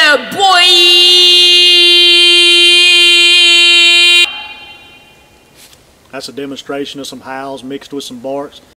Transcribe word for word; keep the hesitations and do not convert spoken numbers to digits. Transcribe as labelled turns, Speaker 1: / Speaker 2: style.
Speaker 1: Yeah, boy!
Speaker 2: That's a demonstration of some howls mixed with some barks.